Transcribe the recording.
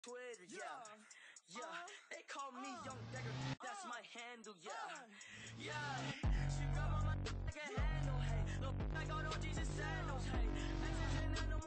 Twitter, yeah. They call me Young Dagger, that's my handle, yeah. She grab on my like a handle, hey. Look, I got on Jesus sandals, hey.